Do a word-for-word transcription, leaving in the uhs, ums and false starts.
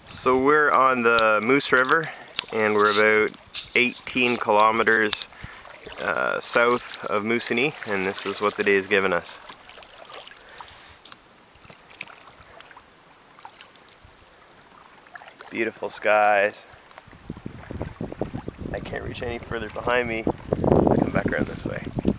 So we're on the Moose River and we're about eighteen kilometers uh, south of Moosonee, and this is what the day has given us. Beautiful skies. I can't reach any further behind me. Let's come back around this way.